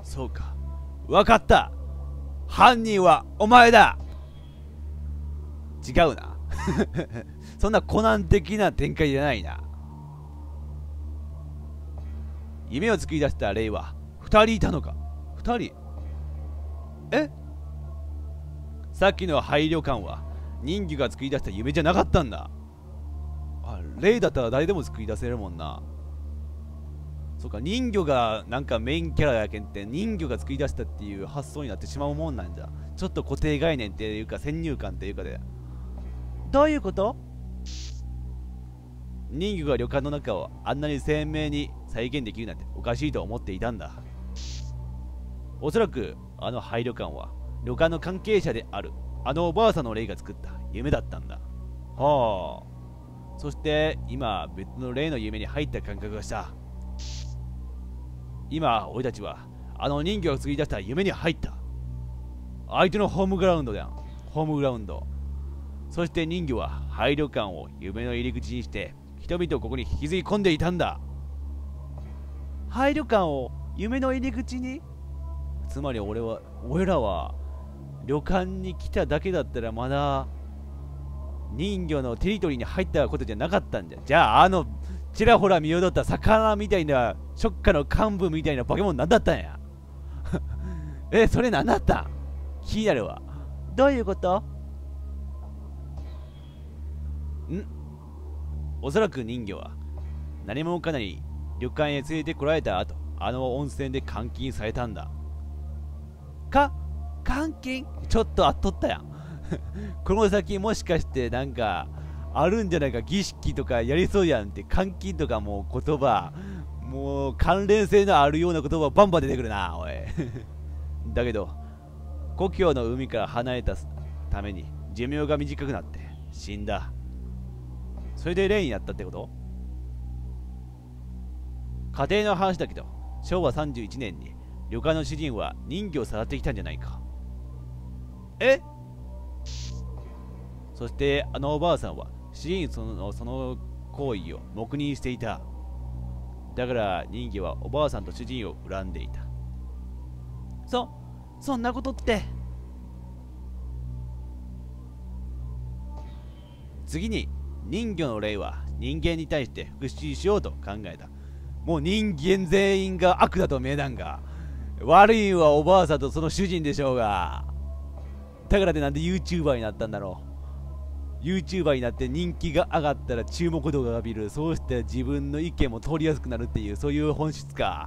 そうか。わかった。犯人はお前だ。違うな。そんなコナン的な展開じゃないな。夢を作り出した霊は2人いたのか。2人。え、さっきの廃旅館は人魚が作り出した夢じゃなかったんだ。あ、霊だったら誰でも作り出せるもんな。そうか、人魚がなんかメインキャラやけんって人魚が作り出したっていう発想になってしまうもんなんじゃ。ちょっと固定概念っていうか先入観っていうかで。どういうこと？人魚が旅館の中をあんなに鮮明に再現できるなんておかしいと思っていたんだ。おそらくあの廃旅館は旅館の関係者であるあのおばあさんの霊が作った夢だったんだ。はあ。そして今別の霊の夢に入った感覚がした。今俺たちはあの人魚が作り出した夢に入った。相手のホームグラウンドだ。ホームグラウンド。そして人魚は廃旅館を夢の入り口にして人々をここに引きずり込んでいたんだ。廃旅館を夢の入り口に？つまり俺らは旅館に来ただけだったらまだ人魚のテリトリーに入ったことじゃなかったんじゃ。じゃあちらほら見踊った魚みたいなショッカの幹部みたいな化け物なんだったんや。それなんだったん？気になるわ。どういうこと？おそらく人魚は何者かに旅館へ連れてこられた後、あの温泉で監禁されたんだ。監禁？ちょっとあっとったやん。この先もしかしてなんかあるんじゃないか、儀式とかやりそうやんって。監禁とかもう言葉、もう関連性のあるような言葉バンバン出てくるな、おい。だけど故郷の海から離れたために寿命が短くなって死んだ。それで霊になったってこと？家庭の話だけど昭和31年に旅館の主人は人魚をさらってきたんじゃないか。そしてあのおばあさんは主人その行為を黙認していた。だから人魚はおばあさんと主人を恨んでいた。そんなことって。次に人魚の霊は人間に対して復讐しようと考えた。もう人間全員が悪だと見えたんが。悪いはおばあさんとその主人でしょうが。だからってなんで YouTuber になったんだろう。 YouTuber になって人気が上がったら注目度が伸びる。そうして自分の意見も通りやすくなるっていう、そういう本質か。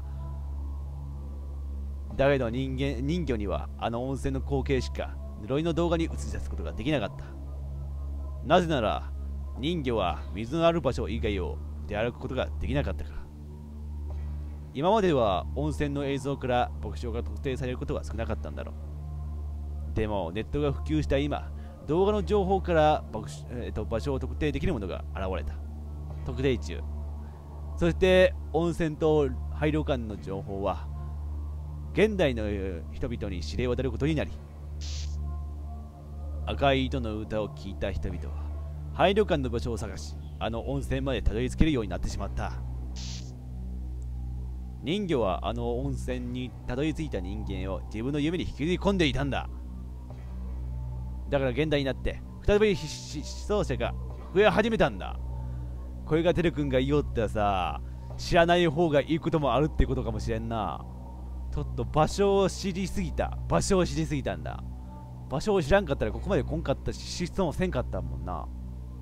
だけど人魚にはあの温泉の光景しか呪いの動画に映し出すことができなかった。なぜなら人魚は水のある場所以外を出歩くことができなかったから。今までは温泉の映像から牧場が特定されることは少なかったんだろう。でもネットが普及した今、動画の情報から場所を特定できるものが現れた。特定中。そして温泉と廃旅館の情報は現代の人々に知れ渡ることになり、赤い糸の歌を聴いた人々は廃旅館の場所を探し、あの温泉までたどり着けるようになってしまった。人魚はあの温泉にたどり着いた人間を自分の夢に引きずり込んでいたんだ。だから現代になって再び失踪者が増え始めたんだ。これがテル君が言おうってらさ、知らない方がいいこともあるってことかもしれんな。ちょっと場所を知りすぎたんだ。場所を知らんかったらここまで来んかったし、失踪もせんかったもんな。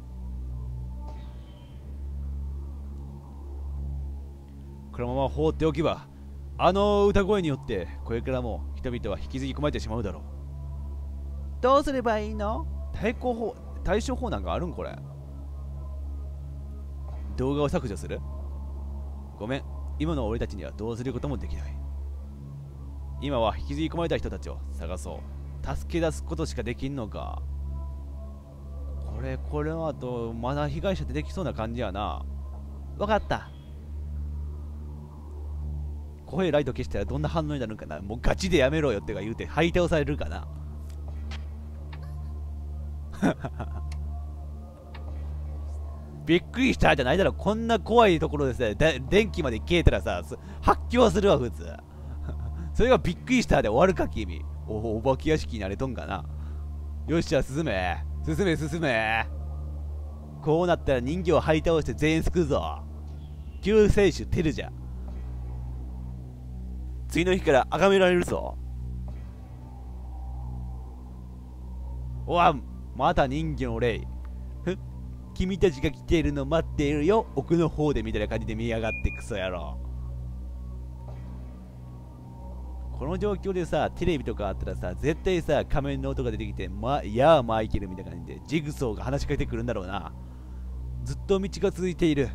このまま放っておけばあの歌声によってこれからも人々は引きずり込まれてしまうだろう。どうすればいいの？対処法なんかあるん？これ動画を削除する？ごめん、今の俺たちにはどうすることもできない。今は引きずり込まれた人たちを探そう。助け出すことしかできんのか。これの後まだ被害者出てきそうな感じやな。わかった。声ライト消したらどんな反応になるんかな。もうガチでやめろよってか言うて吐い倒されるかな。びっくりしたじゃないだろ。こんな怖いところですね。電気まで消えたらさ、発狂するわ普通。 それがびっくりしたで終わるか君。お化け屋敷になれとんかな。よっしゃ、進め進め進め。こうなったら人形を張り倒して全員救うぞ。救世主テルじゃ。次の日から崇められるぞ。おわ、また人魚の霊。君たちが来ているの待っているよ、奥の方でみたいな感じで見やがってクソ野郎。この状況でさ、テレビとかあったらさ、絶対さ、仮面の音が出てきて、やあマイケルみたいな感じでジグソーが話しかけてくるんだろうな。ずっと道が続いている。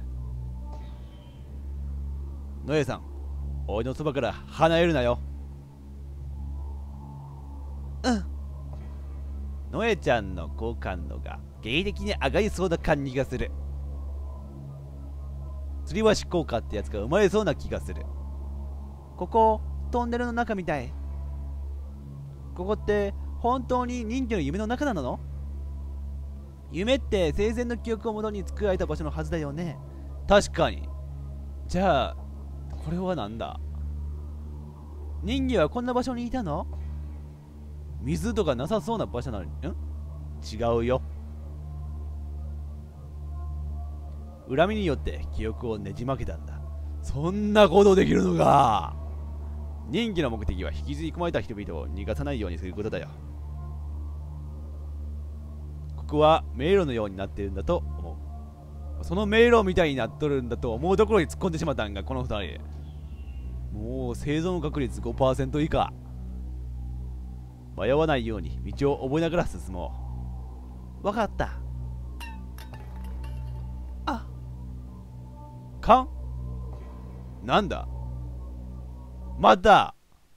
ノエさん、俺のそばから離れるなよ。うん。ノエちゃんの好感度が劇的に上がりそうな感じがする。吊り橋効果ってやつが生まれそうな気がする。ここトンネルの中みたい。ここって本当に人魚の夢の中なの？夢って生前の記憶をもとに作られた場所のはずだよね。確かに。じゃあこれはなんだ？人魚はこんな場所にいたの？水とかなさそうな場所なのに。違うよ。恨みによって記憶をねじ曲げたんだ。そんなことできるのか。人魚の目的は引きずり込まれた人々を逃がさないようにすることだよ。ここは迷路のようになっているんだと思う。その迷路みたいになっとるんだと思うところに突っ込んでしまったんがこの二人。もう生存確率 5% 以下。迷わないように道を覚えながら進もう。わかった。あ、勘？なんだ？また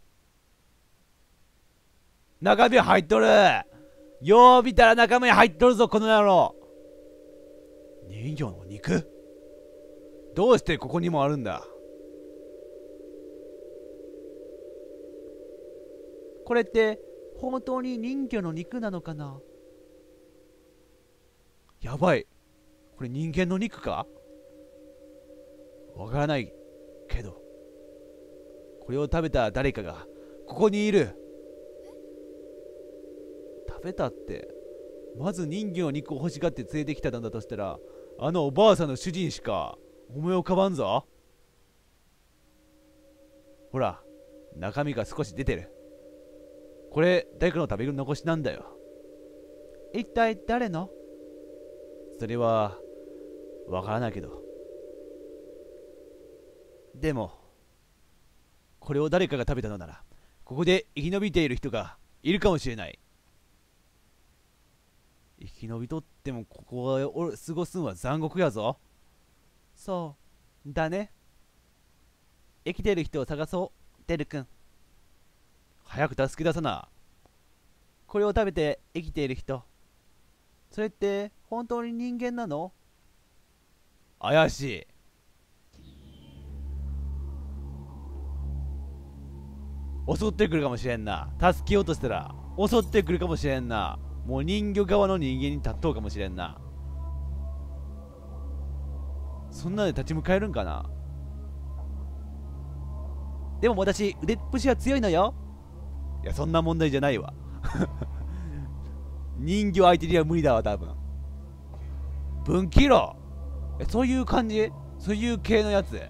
中身入っとる。よう見たら中身入っとるぞこの野郎。人魚の肉？どうしてここにもあるんだ？これって本当に人魚の肉なのかな？やばい、これ人間の肉か？わからないけど、これを食べた誰かがここにいる。食べたって、まず人魚の肉を欲しがって連れてきたんだとしたら、あのおばあさんの主人しか思い浮かばんぞ。ほら、中身が少し出てる。これ誰かの食べ残しなんだよ。一体誰の？それはわからないけど、でもこれを誰かが食べたのなら、ここで生き延びている人がいるかもしれない。生き延びとってもここを過ごすんは残酷やぞ。そうだね。生きている人を探そう、デル君。早く助け出さな。これを食べて生きている人、それって本当に人間なの？怪しい。襲ってくるかもしれんな。助けようとしたら襲ってくるかもしれんな。もう人魚側の人間に立っとうかもしれんな。そんなで立ち向かえるんかな。でも私腕っぷしは強いのよ。いや、そんな問題じゃないわ。人魚相手には無理だわ多分。分岐路、そういう感じ？そういう系のやつ。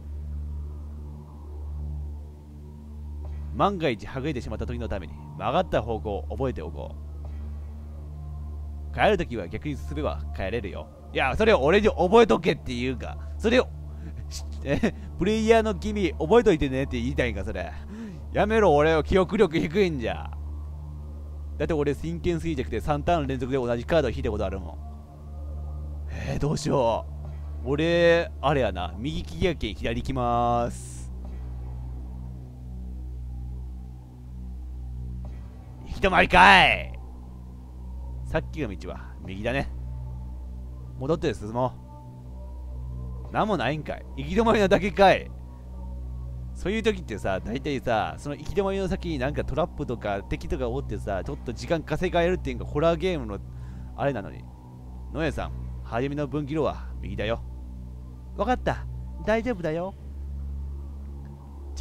万が一はぐれてしまった時のために曲がった方向を覚えておこう。帰るときは逆に進めば帰れるよ。いや、それを俺に覚えとけっていうか、それをプレイヤーの君覚えといてねって言いたいんかそれ。やめろ、俺は記憶力低いんじゃ。だって俺真剣衰弱で3ターン連続で同じカード引いたことあるもん。どうしよう。俺あれやな、右利きやけん左行きまーす。行き止まりかい。さっきの道は右だね。戻って進もう。なんもないんかい。行き止まりなだけかい。そういう時ってさ、大体さ、その行き止まりの先になんかトラップとか敵とかおってさ、ちょっと時間稼がれるっていうかホラーゲームのあれなのに。ノエさん、初めの分岐路は右だよ。わかった、大丈夫だよ。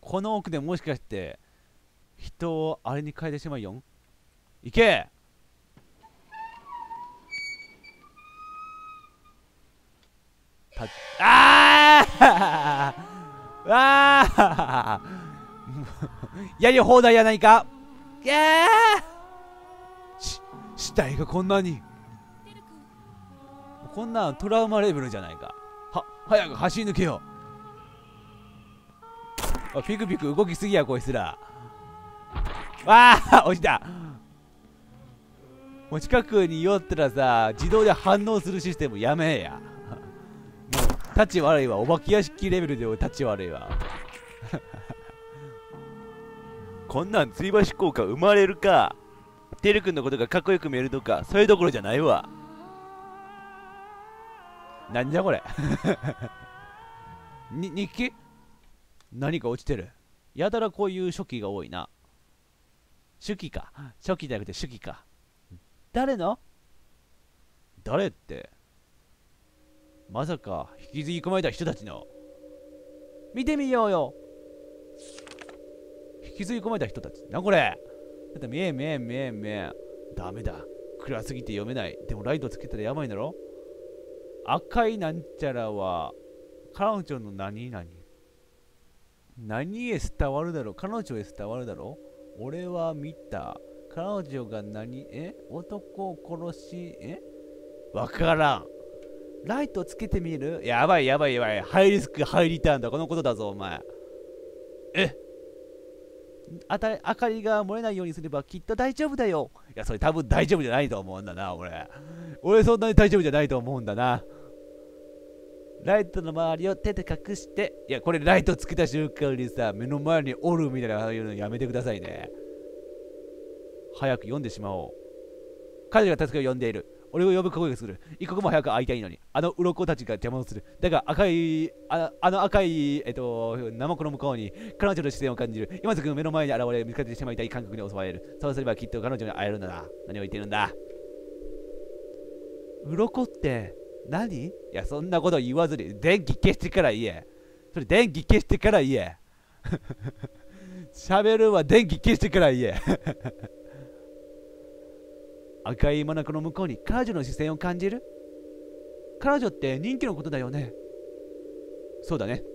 この奥でもしかして人をあれに変えてしまうよん。行け。あああやり放題やないか。死体がこんなに。こんなんトラウマレベルじゃないか。早く走り抜けよう。ピクピク動きすぎやこいつら。落ちた。もう近くに寄ったらさ、自動で反応するシステムやめえや。もうタッチ悪いわ。お化け屋敷レベルでタッチ悪いわ。こんなん吊り橋効果生まれるか。てるくんのことがかっこよく見えるとか、そういうところじゃないわ。なんじゃこれ。日記。何か落ちてる。やたらこういう初期が多いな。初期か。初期じゃなくて初期か。誰の？誰って。まさか引きずり込まれた人たちの。見てみようよ。引きずり込まれた人たち。なこれ。だって見えん。ダメだ。暗すぎて読めない。でもライトつけたらやばいだろ。赤いなんちゃらは彼女の何へ伝わるだろう。彼女へ伝わるだろう。俺は見た。彼女が男を殺し、わからん。ライトつけてみる？やばい。ハイリスク、ハイリターンだ。このことだぞ、お前。明かりが漏れないようにすればきっと大丈夫だよ。いや、それ多分大丈夫じゃないと思うんだな、俺そんなに大丈夫じゃないと思うんだな。ライトの周りを手で隠して。いや、これライトつけた瞬間にさ、目の前におるみたいなのやめてくださいね。早く読んでしまおう。彼女が助けを呼んでいる。俺を呼ぶ声がする。一刻も早く会いたいのに、あの鱗たちが邪魔をする。だが赤い、あの赤い、ナマコの向こうに彼女の視線を感じる。今すぐ目の前に現れ、見つかってしまいたい感覚に襲われる。そうすればきっと彼女に会えるんだな。何を言ってるんだ。鱗って何？いや、そんなこと言わずに、電気消してから言え。それ電気消してから言え。喋るは電気消してから言え。赤い眼の向こうに彼女の視線を感じる。彼女って人気のことだよね。そうだね。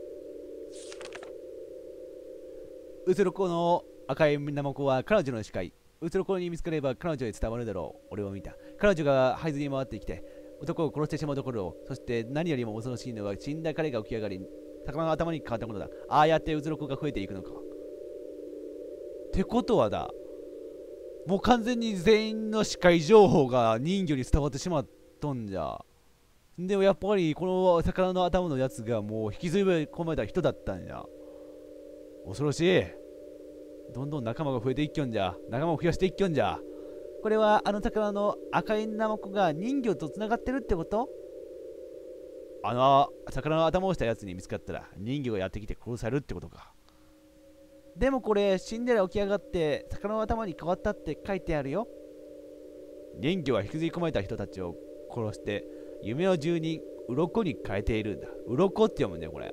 うつろこの赤いナマコは彼女の視界。うつろこに見つかれば彼女へ伝わるだろう。俺を見た。彼女が這いずり回ってきて男を殺してしまうところを。そして何よりも恐ろしいのは死んだ彼が起き上がり魚の頭に変わったことだ。ああやってうつろこが増えていくのか。ってことはだ、もう完全に全員の視界情報が人魚に伝わってしまっとんじゃ。でもやっぱりこの魚の頭のやつがもう引きずり込まれた人だったんじゃ。恐ろしい。どんどん仲間が増えていっきょんじゃ。仲間を増やしていっきょんじゃ。これはあの魚の赤いナマコが人魚とつながってるってこと？あの魚の頭をしたやつに見つかったら人魚がやってきて殺されるってことか。でもこれ死んでら起き上がって魚の頭に変わったって書いてあるよ。人魚は引きずり込まれた人たちを殺して夢の住人鱗に変えているんだ。鱗って読むんだよこれ。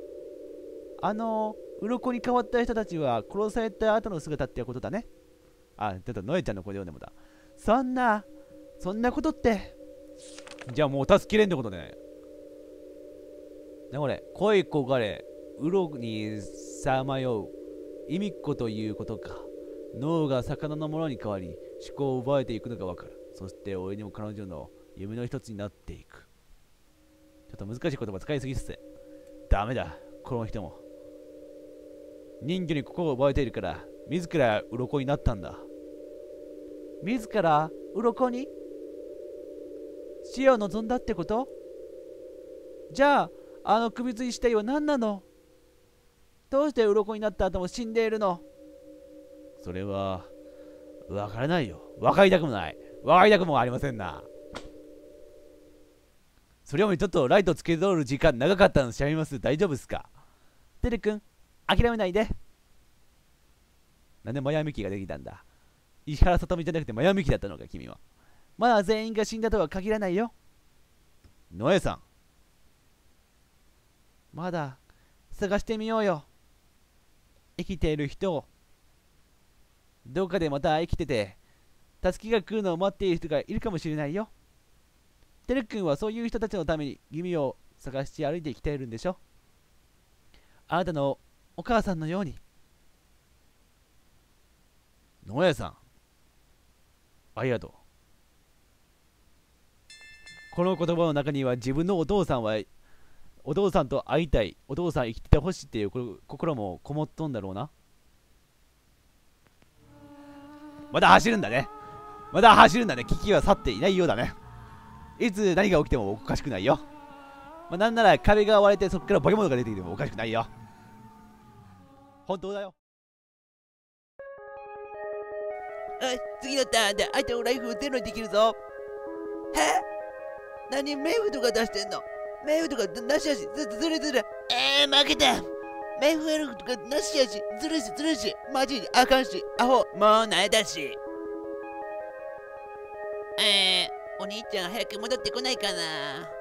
鱗に変わった人たちは殺された後の姿ってことだね。あ、ちょっとノエちゃんの声で読んでもだ。そんなことって。じゃあもう助けれんってことね。なこれ、恋焦がれ、鱗にさまよう。意味っこということか。脳が魚のものに変わり、思考を奪えていくのがわかる。そして俺にも彼女の夢の一つになっていく。ちょっと難しい言葉使いすぎっす。ダメだ、この人も。人魚に心を奪えているから、自ら鱗になったんだ。自ら鱗に？死を望んだってこと？じゃあ、あの首吊り死体は何なの？どうして鱗になった後も死んでいるの？それは、わからないよ。わかりたくもない。わかりたくもありませんな。それよりちょっとライトつけとる時間長かったのしゃべります。大丈夫っすか？てるくん、諦めないで。なんでマヤミキができたんだ？石原さとみじゃなくてマヤミキだったのか、君は。まだ全員が死んだとは限らないよ。ノエさん。まだ、探してみようよ。 生きている人を、どこかでまた生きてて助けが来るのを待っている人がいるかもしれないよ。てるくんはそういう人たちのために弓を探して歩いてきているんでしょ。あなたのお母さんのように。野谷さん、ありがとう。この言葉の中には自分のお父さんと会いたい、お父さん生きててほしいっていう心もこもっとんだろうな。まだ走るんだね。まだ走るんだね。危機は去っていないようだね。いつ何が起きてもおかしくないよ。なんなら壁が割れてそこから化け物が出てきてもおかしくないよ。本当だよ。次のターンで相手のライフをゼロにできるぞ。何メイフとか出してんの？メイフとかなしやし、ずる。負けた。メイフエルフとかなしやし、ずるし、マジあかんし、アホ、もう慣れたし。お兄ちゃん早く戻ってこないかな。